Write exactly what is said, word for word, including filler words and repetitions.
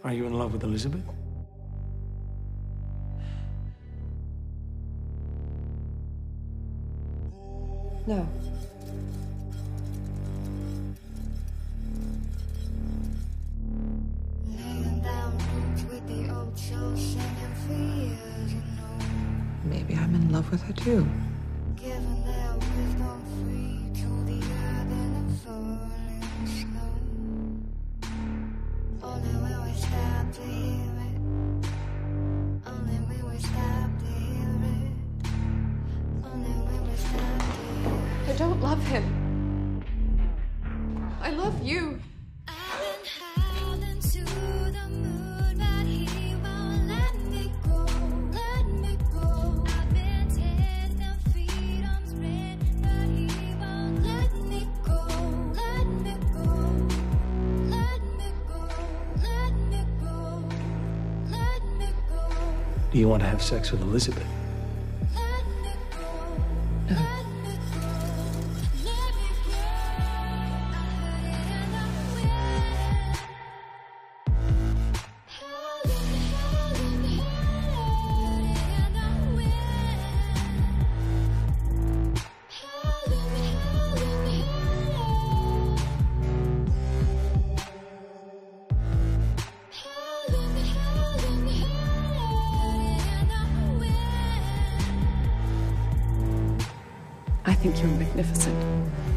Are you in love with Elizabeth? No. Maybe I'm in love with her too. I don't love him. I love you. Do you want to have sex with Elizabeth? No. I think you're magnificent.